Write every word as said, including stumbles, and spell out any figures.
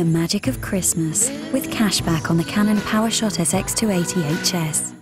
the magic of Christmas with cashback on the Canon PWRSHT S X two eighty H S.